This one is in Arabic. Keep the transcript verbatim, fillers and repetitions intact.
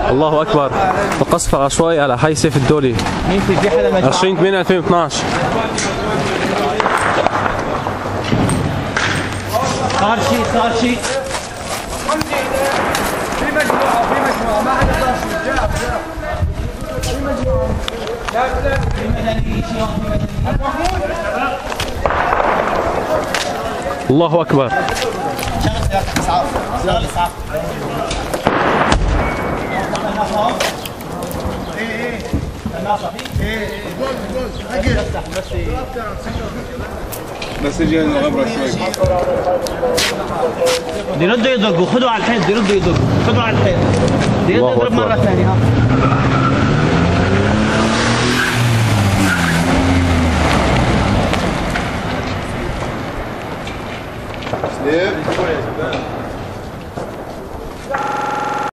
الله اكبر. القصف العشوائي على حي سيف الدولي عشرين ثمانية ألفين واثناشر. صار شيء صار شيء في مجموعه في مجموعه ما حدا صار شيء. جاء جاء في مجموعه. لا لا في مدني شيء. الله اكبر. شغل اسعاف شغل اسعاف. ايه ايه الناصر ايه جول جول بس بس يجي الغبره شوي. يردوا يدقوا خذوا على الحيط. يردوا يدقوا خذوا على الحيط. يضرب مره ثانيه. ها سليم